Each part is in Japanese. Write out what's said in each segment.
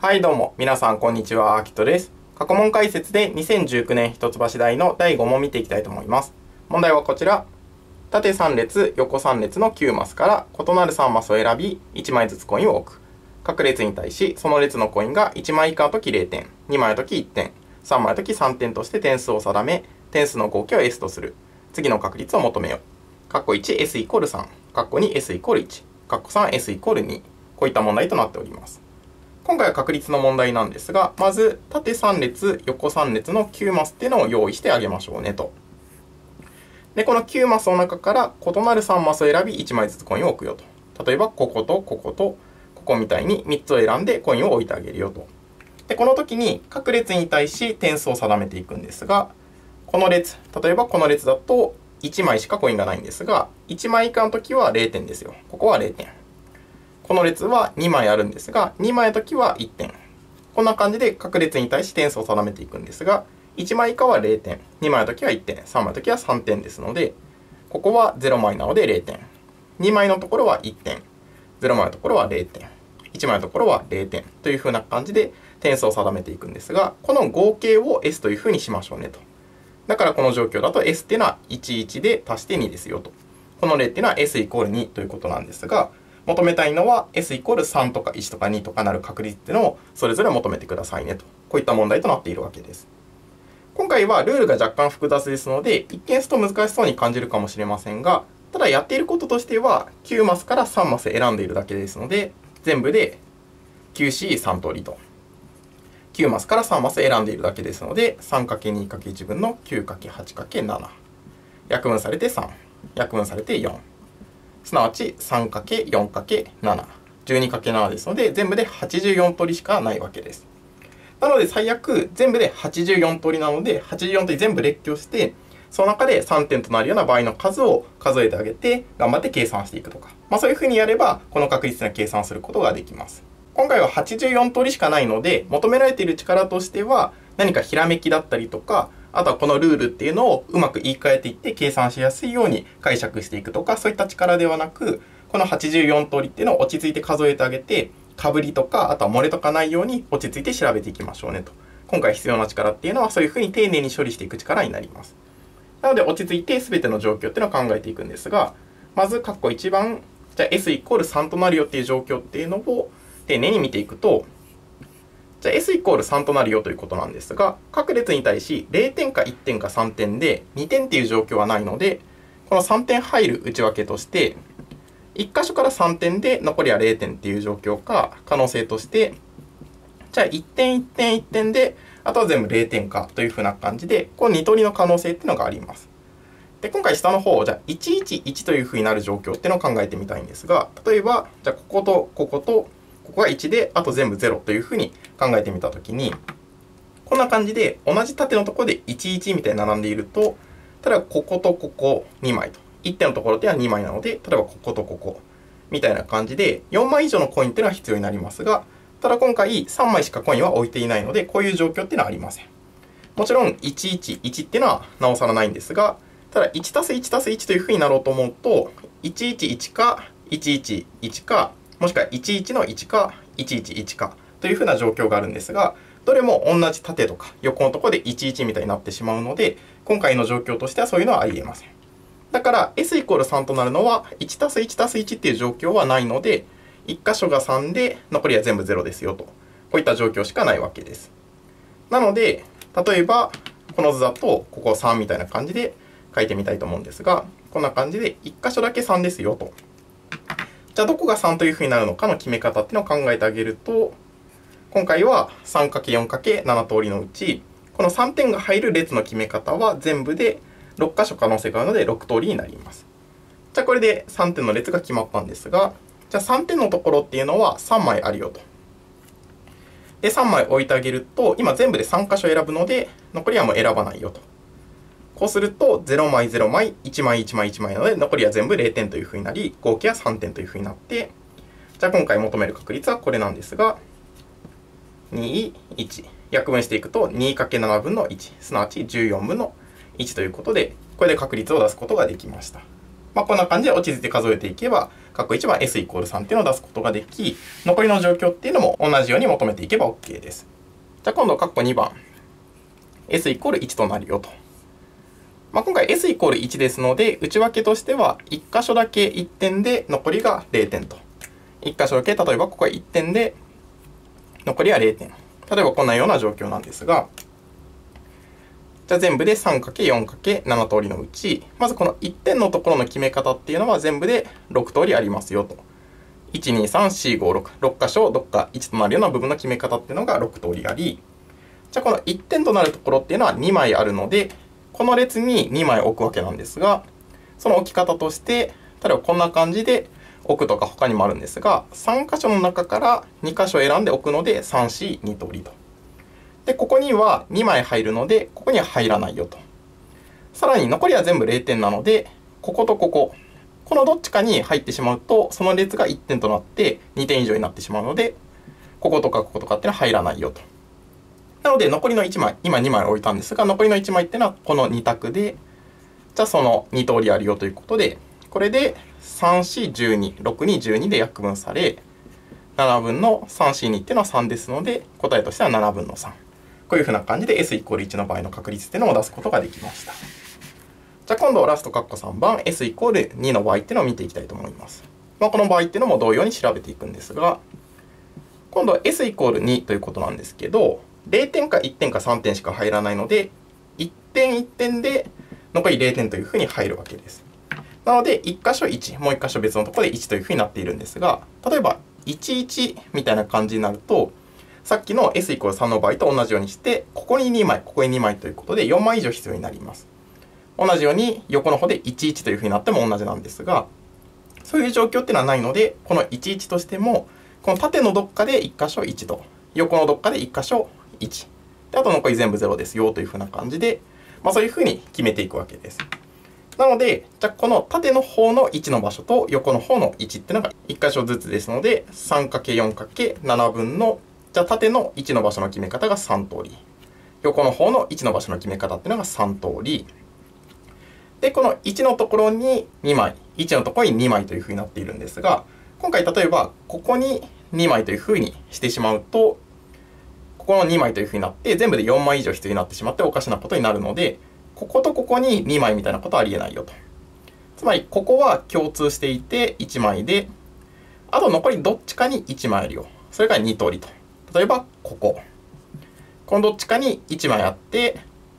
はいどうも、皆さんこんにちは、あきとです。過去問解説で2019年一橋大の第5問見ていきたいと思います。問題はこちら。縦3列、横3列の9マスから異なる3マスを選び、1枚ずつコインを置く。各列に対し、その列のコインが1枚以下のとき0点、2枚のとき1点、3枚のとき3点として点数を定め、点数の合計を S とする。次の確率を求めよう。括弧 1S イコール3、括弧 2S イコール1、括弧 3S イコール2。こういった問題となっております。今回は確率の問題なんですが、まず縦3列、横3列の9マスっていうのを用意してあげましょうねと。で、この9マスの中から異なる3マスを選び1枚ずつコインを置くよと。例えば、こことこことここみたいに3つを選んでコインを置いてあげるよと。で、この時に各列に対し点数を定めていくんですが、この列、例えばこの列だと1枚しかコインがないんですが、1枚以下の時は0点ですよ。ここは0点。この列は2枚あるんですが、2枚の時は1点。こんな感じで各列に対し点数を定めていくんですが、1枚以下は0点、2枚の時は1点、3枚の時は3点ですので、ここは0枚なので0点。2枚のところは1点、0枚のところは0点、1枚のところは0点というふうな感じで点数を定めていくんですが、この合計を S というふうにしましょうねと。だからこの状況だと S っていうのは11で足して2ですよと。この例っていうのは S イコール2ということなんですが、求めたいのは S イコール3とか1とか2とかなる確率っていうのをそれぞれ求めてくださいねと。こういった問題となっているわけです。今回はルールが若干複雑ですので、一見すると難しそうに感じるかもしれませんが、ただやっていることとしては9マスから3マス選んでいるだけですので、全部で 9C3 通りと。9マスから3マス選んでいるだけですので、3×2×1 分の 9×8×7。約分されて3。約分されて4。すなわち 3×4×7。12×7 ですので、全部で84通りしかないわけです。なので最悪全部で84通りなので、84通り全部列挙して、その中で3点となるような場合の数を数えてあげて、頑張って計算していくとか。そういうふうにやれば、この確率の計算することができます。今回は84通りしかないので、求められている力としては、何かひらめきだったりとか、あとはこのルールっていうのをうまく言い換えていって計算しやすいように解釈していくとか、そういった力ではなく、この84通りっていうのを落ち着いて数えてあげて、かぶりとか、あとは漏れとかないように落ち着いて調べていきましょうねと。今回必要な力っていうのはそういうふうに丁寧に処理していく力になります。なので落ち着いて全ての状況っていうのを考えていくんですが、まず括弧1番、じゃあ S イコール3となるよっていう状況っていうのを丁寧に見ていくと、じゃあ S イコール3となるよということなんですが、各列に対し0点か1点か3点で2点っていう状況はないので、この3点入る内訳として、1箇所から3点で残りは0点っていう状況か、可能性として、じゃあ1点1点1点で、あとは全部0点かというふうな感じで、この2通りの可能性っていうのがあります。で、今回下の方、じゃあ111というふうになる状況っていうのを考えてみたいんですが、例えば、じゃあこことこことここが1で、あと全部0というふうに考えてみたときに、こんな感じで同じ縦のところで11みたいに並んでいると、例えばこことここ2枚と。1点のところでは2枚なので、例えばこことここみたいな感じで、4枚以上のコインっていうのは必要になりますが、ただ今回3枚しかコインは置いていないので、こういう状況っていうのはありません。もちろん111っていうのはなおさらないんですが、ただ1たす1たす1というふうになろうと思うと、111か111か、もしくは11の1か111かというふうな状況があるんですが、どれも同じ縦とか横のところで11みたいになってしまうので、今回の状況としてはそういうのはありえません。だから S イコール3となるのは1たす1たす1っていう状況はないので、1箇所が3で残りは全部0ですよと。こういった状況しかないわけです。なので、例えばこの図だとここ3みたいな感じで書いてみたいと思うんですが、こんな感じで1箇所だけ3ですよと。じゃあどこが3というふうになるのかの決め方っていうのを考えてあげると、今回は 3×4×7 通りのうち、この3点が入る列の決め方は全部で6箇所可能性があるので6通りになります。じゃあこれで3点の列が決まったんですが、じゃあ3点のところっていうのは3枚あるよと。で、3枚置いてあげると、今全部で3箇所選ぶので、残りはもう選ばないよと。こうすると、0枚0枚、1枚1枚1枚なので、残りは全部0点というふうになり、合計は3点というふうになって、じゃあ今回求める確率はこれなんですが、2、1。約分していくと 2×7 分の1、すなわち14分の1ということで、これで確率を出すことができました。 こんな感じで落ち着いて数えていけば、括弧1番 S イコール3っていうのを出すことができ、残りの状況っていうのも同じように求めていけば OK です。じゃあ今度括弧2番 S イコール1となるよと。今回 S イコール1ですので、内訳としては1箇所だけ1点で残りが0点と。1箇所だけ、例えばここは1点で残りは0点。例えばこんなような状況なんですが、じゃあ全部で 3×4×7 通りのうち、まずこの1点のところの決め方っていうのは全部で6通りありますよと。1、2、3、4、5、6。6箇所どっか1となるような部分の決め方っていうのが6通りあり、じゃあこの1点となるところっていうのは2枚あるので、この列に2枚置くわけなんですが、その置き方として、例えばこんな感じで置くとか他にもあるんですが、3箇所の中から2箇所選んで置くので3、4、2通りと。で、ここには2枚入るので、ここには入らないよと。さらに残りは全部0点なので、こことここ。このどっちかに入ってしまうと、その列が1点となって2点以上になってしまうので、こことかこことかっていうのは入らないよと。なので、残りの1枚、今2枚置いたんですが、残りの1枚っていうのはこの2択で、じゃあその2通りあるよということで、これで3、4、12、6に12で約分され、7分の3、4、2っていうのは3ですので、答えとしては7分の3。こういうふうな感じで S イコール1の場合の確率っていうのを出すことができました。じゃあ今度ラスト括弧3番 S イコール2の場合っていうのを見ていきたいと思います。この場合っていうのも同様に調べていくんですが、今度は S イコール2ということなんですけど、0点か1点か3点しか入らないので、1点1点で残り0点というふうに入るわけです。なので、1箇所1、もう1箇所別のところで1というふうになっているんですが、例えば11みたいな感じになると、さっきの S イコール3の場合と同じようにして、ここに2枚、ここに2枚ということで4枚以上必要になります。同じように横の方で11というふうになっても同じなんですが、そういう状況っていうのはないので、この11としても、この縦のどっかで1箇所1と、横のどっかで1箇所1。で、あと残り全部0ですよというふうな感じで、そういうふうに決めていくわけです。なので、じゃあこの縦の方の1の場所と横の方の1っていうのが1箇所ずつですので、3×4×7 分の、じゃあ縦の1の場所の決め方が3通り。横の方の1の場所の決め方っていうのが3通り。で、この1のところに2枚、1のところに2枚というふうになっているんですが、今回例えばここに2枚というふうにしてしまうと、ここの2枚というふうになって全部で4枚以上必要になってしまっておかしなことになるので、こことここに2枚みたいなことはありえないよと。つまりここは共通していて1枚で、あと残りどっちかに1枚あるよ。それが2通りと。例えばここ。このどっちかに1枚あって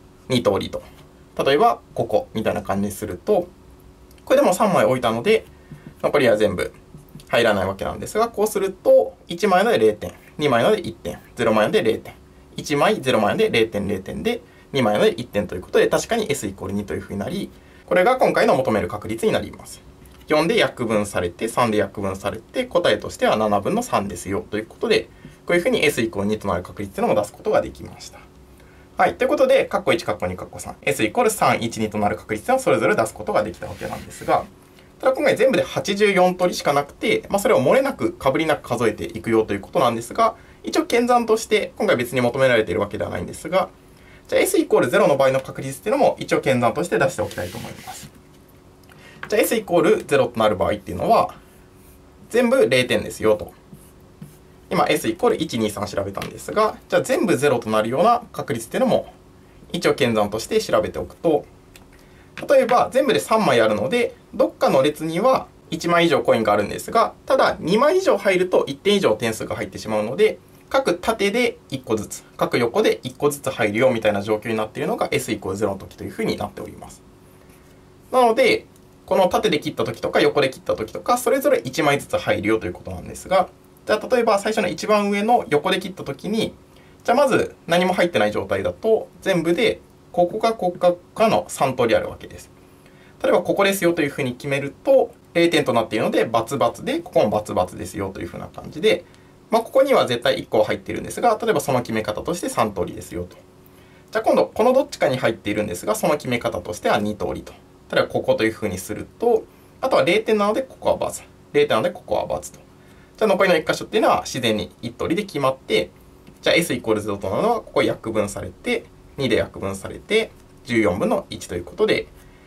2通りと。例えばここみたいな感じにすると、これでも3枚置いたので、残りは全部入らないわけなんですが、こうすると1枚ので0点、2枚ので1点、0枚ので0点、1枚0枚ので0点0点で、2枚ので1点ということで、確かに S イコール2というふうになり、これが今回の求める確率になります。4で約分されて、3で約分されて、答えとしては7分の3ですよということで、こういうふうに S イコール2となる確率というのも出すことができました。はい。ということで、括弧1、括弧2、括弧3、S イコール3、1、2となる確率をそれぞれ出すことができたわけなんですが、ただ今回全部で84通りしかなくて、それを漏れなく、かぶりなく数えていくよということなんですが、一応検算として、今回別に求められているわけではないんですが、じゃあ S イコール0の場合の確率っていうのも一応検算として出しておきたいと思います。じゃあ S イコール0となる場合っていうのは、全部0点ですよと。今 S イコール1、2、3調べたんですが、じゃあ全部0となるような確率っていうのも一応検算として調べておくと、例えば全部で3枚あるので、どっかの列には1枚以上コインがあるんですが、ただ2枚以上入ると1点以上点数が入ってしまうので、各縦で1個ずつ、各横で1個ずつ入るよみたいな状況になっているのが S イコール0の時というふうになっております。なので、この縦で切った時とか横で切った時とか、それぞれ1枚ずつ入るよということなんですが、じゃあ例えば最初の一番上の横で切った時に、じゃあまず何も入ってない状態だと、全部でここかここかの3通りあるわけです。例えばここですよというふうに決めると、0点となっているので、××で、ここも××ですよというふうな感じで、ここには絶対1個入っているんですが、例えばその決め方として3通りですよと。じゃあ今度、このどっちかに入っているんですが、その決め方としては2通りと。例えばここというふうにすると、あとは0点なのでここは×、0点なのでここは×と。じゃあ残りの1箇所っていうのは自然に1通りで決まって、じゃあ S イコール0となるのは、ここ約分されて、2で約分されて、14分の1ということで、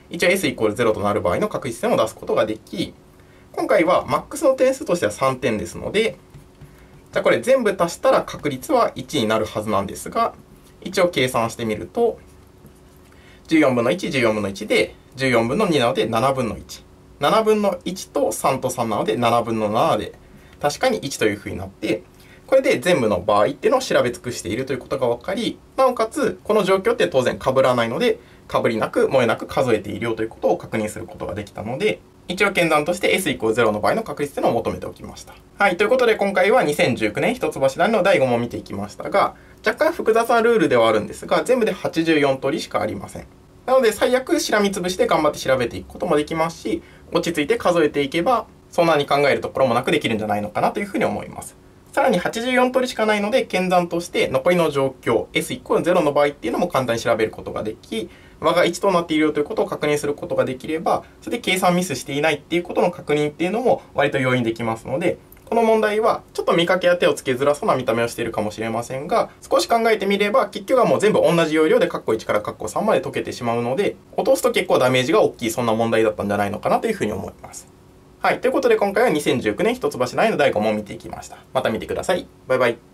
一応 S イコール0となる場合の確実点を出すことができ、今回はマックスの点数としては3点ですので、じゃあこれ全部足したら確率は1になるはずなんですが、一応計算してみると、14分の1、14分の1で、14分の2なので7分の1。7分の1と3と3なので7分の7で、確かに1というふうになって、これで全部の場合っていうのを調べ尽くしているということが分かり、なおかつ、この状況って当然被らないので、被りなく、萌えなく数えているよということを確認することができたので、一応検算として S イコール0の場合の確率というのを求めておきました。はい。ということで今回は2019年一橋大の第5問を見ていきましたが、若干複雑なルールではあるんですが、全部で84通りしかありません。なので最悪しらみつぶしで頑張って調べていくこともできますし、落ち着いて数えていけば、そんなに考えるところもなくできるんじゃないのかなというふうに思います。さらに84通りしかないので、検算として残りの状況、S イコール0の場合っていうのも簡単に調べることができ、和が1となっているよということを確認することができれば、それで計算ミスしていないっていうことの確認っていうのも割と容易にできますので、この問題はちょっと見かけや手をつけづらそうな見た目をしているかもしれませんが、少し考えてみれば結局はもう全部同じ要領で括弧1から括弧3まで解けてしまうので、落とすと結構ダメージが大きいそんな問題だったんじゃないのかなというふうに思います。はい。ということで今回は2019年一橋大の第5問を見ていきました。また見てください。バイバイ。